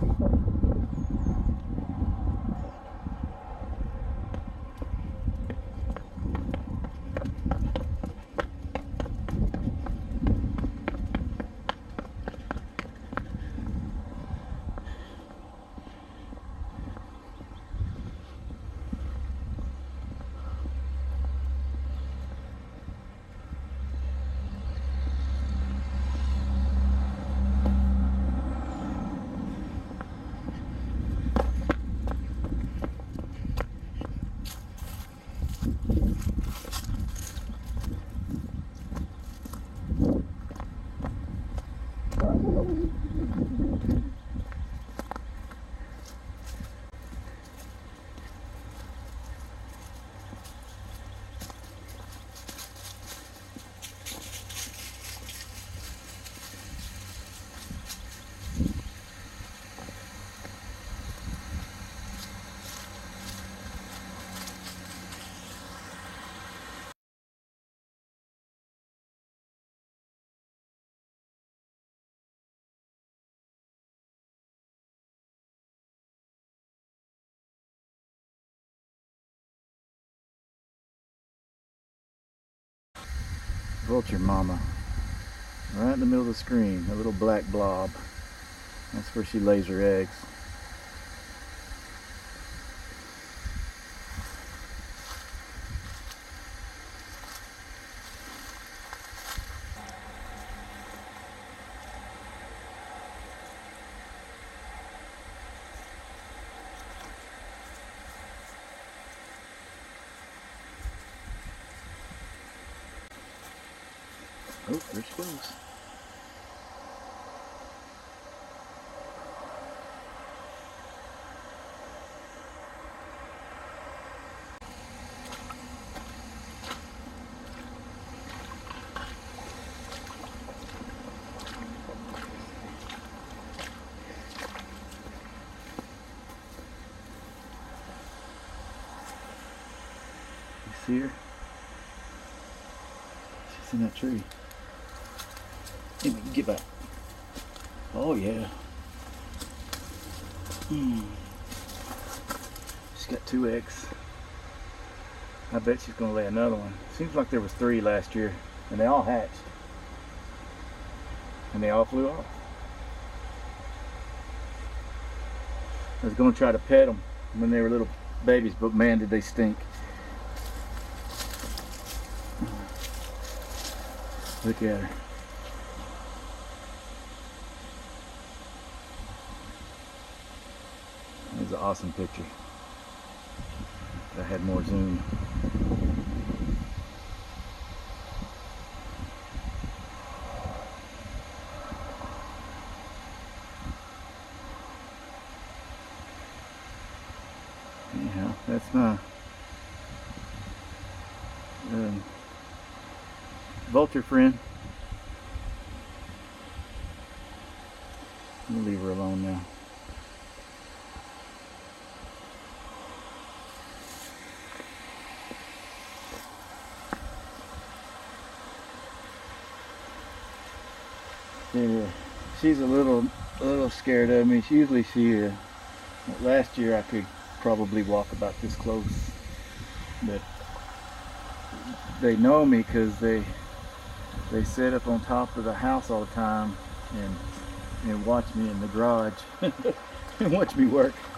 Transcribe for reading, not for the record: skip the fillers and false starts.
Vulture mama, right in the middle of the screen, a little black blob. That's where she lays her eggs. Oh, there she goes. You see her? She's in that tree. Let me get back. Oh yeah. She's got 2 eggs. I bet she's gonna lay another one. Seems like there was 3 last year, and they all hatched, and they all flew off. I was gonna try to pet them when they were little babies, but man, did they stink. Look at her. It's an awesome picture. If I had more zoom. Anyhow, that's my vulture friend. We'll leave her alone now. Yeah, she's a little scared of me. Usually last year I could probably walk about this close, but they know me because they sit up on top of the house all the time and watch me in the garage and watch me work.